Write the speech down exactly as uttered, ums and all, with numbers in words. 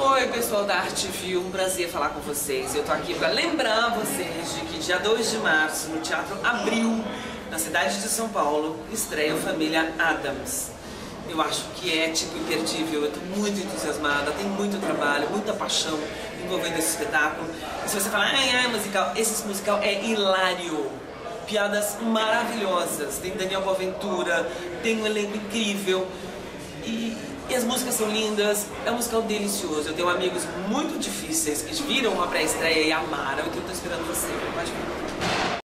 Oi pessoal da Arte Viu, um prazer falar com vocês. Eu tô aqui para lembrar vocês de que dia dois de março, no Teatro Abril, na cidade de São Paulo, estreia o Família Addams. Eu acho que é tipo imperdível, eu tô muito entusiasmada, tem muito trabalho, muita paixão envolvendo esse espetáculo. E se você falar, ai, ai, musical, esse musical é hilário. Piadas maravilhosas, tem Daniel Boaventura, tem um elenco incrível. E, e as músicas são lindas, é um musical delicioso. Eu tenho amigos muito difíceis que viram uma pré-estreia e amaram, então eu tô esperando você. Pode vir.